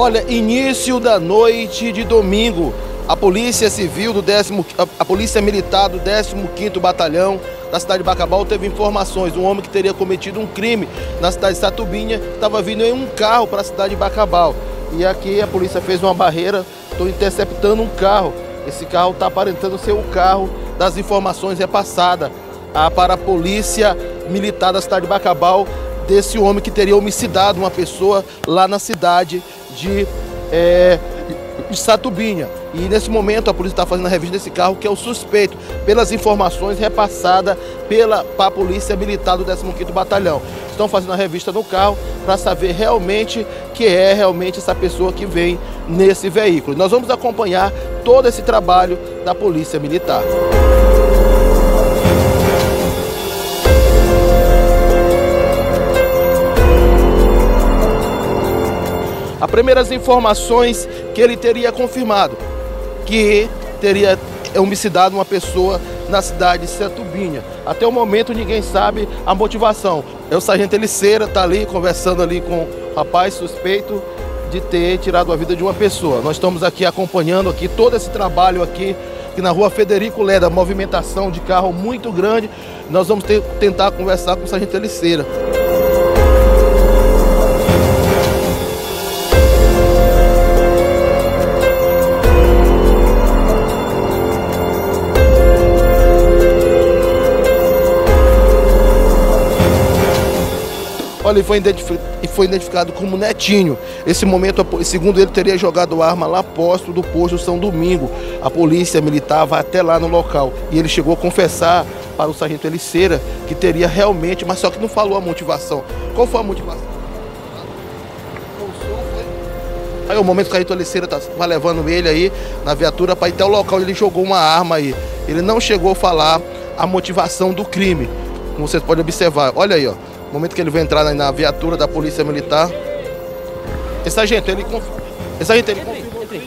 Olha, início da noite de domingo, a Polícia Civil a Polícia Militar do 15º Batalhão da cidade de Bacabal teve informações. Um homem que teria cometido um crime na cidade de Satubinha estava vindo em um carro para a cidade de Bacabal. E aqui a polícia fez uma barreira, estou interceptando um carro. Esse carro está aparentando ser o carro das informações repassadas para a Polícia Militar da cidade de Bacabal, desse homem que teria homicidado uma pessoa lá na cidade de Satubinha. E nesse momento a polícia está fazendo a revista desse carro, que é o suspeito, pelas informações repassadas para a Polícia Militar do 15º Batalhão. Estão fazendo a revista no carro para saber realmente que é realmente essa pessoa que vem nesse veículo. Nós vamos acompanhar todo esse trabalho da Polícia Militar. As primeiras informações que ele teria confirmado que teria homicidado uma pessoa na cidade de Satubinha. Até o momento ninguém sabe a motivação. O sargento Eliceira está ali conversando ali com o rapaz suspeito de ter tirado a vida de uma pessoa. Nós estamos aqui acompanhando aqui todo esse trabalho aqui na rua Federico Leda, movimentação de carro muito grande. Nós vamos tentar conversar com o sargento Eliceira. Olha, ele foi identificado como Netinho. Esse momento, segundo ele, teria jogado arma lá do posto São Domingo. A polícia militar vai até lá no local. E ele chegou a confessar para o sargento Eliceira que teria realmente, mas só que não falou a motivação. Qual foi a motivação? Aí o momento que o sargento Eliceira vai levando ele aí na viatura para ir até o local, ele jogou uma arma aí. Ele não chegou a falar a motivação do crime, como vocês podem observar. Olha aí, ó. No momento que ele vai entrar na viatura da Polícia Militar. Esse sargento, ele confirmou o crime,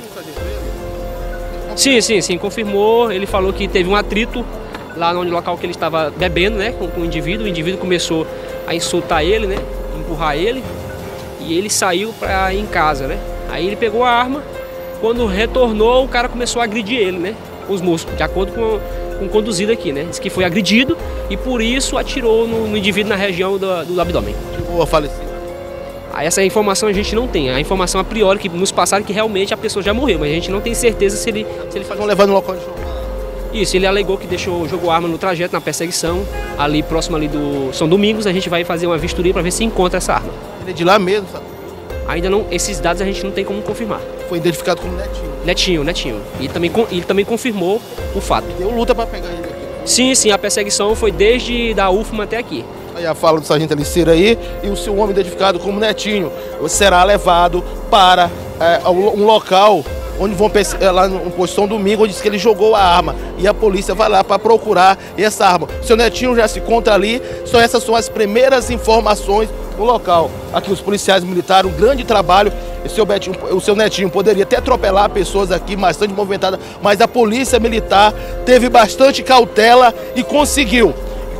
sargento? Sim, confirmou. Ele falou que teve um atrito lá no local que ele estava bebendo, né, com o indivíduo. O indivíduo começou a insultar ele, né, empurrar ele. E ele saiu para ir em casa, né. Aí ele pegou a arma. Quando retornou, o cara começou a agredir ele, né, com os músculos, de acordo com o conduzido aqui, né. Diz que foi agredido e por isso atirou no indivíduo na região do abdômen. Chegou a falecer? Essa informação a gente não tem. A informação a priori que nos passaram que realmente a pessoa já morreu, mas a gente não tem certeza se ele Estão levando no local de jogo. Isso, ele alegou que jogou arma no trajeto, na perseguição, ali próximo ali do São Domingos. A gente vai fazer uma vistoria para ver se encontra essa arma. Ele é de lá mesmo, sabe? Ainda não, esses dados a gente não tem como confirmar. Foi identificado como Netinho. Netinho. E ele também confirmou o fato. Deu luta para pegar ele aqui. Sim, a perseguição foi desde da UFMA até aqui. Aí a fala do sargento Eliceira aí, e o seu homem identificado como Netinho será levado para um local onde vão lá no posto São Domingo, onde diz que ele jogou a arma. E a polícia vai lá para procurar essa arma. O seu Netinho já se encontra ali, essas são as primeiras informações no local. Aqui os policiais militares, um grande trabalho. O seu Netinho poderia até atropelar pessoas aqui, bastante movimentadas, mas a polícia militar teve bastante cautela e conseguiu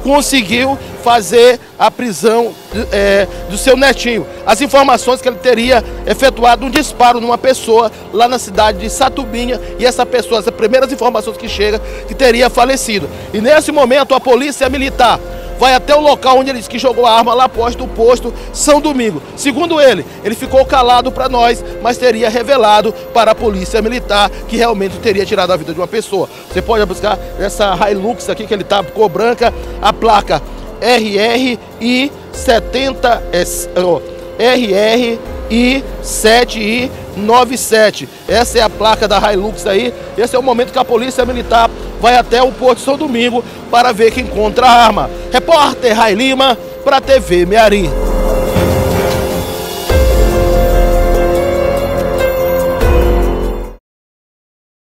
fazer a prisão do seu Netinho. As informações que ele teria efetuado um disparo numa pessoa lá na cidade de Satubinha, e essa pessoa, as primeiras informações que chegam, que teria falecido. E nesse momento a polícia militar vai até o local onde ele disse que jogou a arma lá do posto São Domingo. Segundo ele ficou calado para nós, mas teria revelado para a polícia militar que realmente teria tirado a vida de uma pessoa. Você pode buscar essa Hilux aqui que ele tá, cor branca, a placa RRI 7I97. Essa é a placa da Hilux aí. Esse é o momento que a polícia militar vai até o posto São Domingo para ver que encontra a arma. Repórter Rai Lima para a TV Mearim.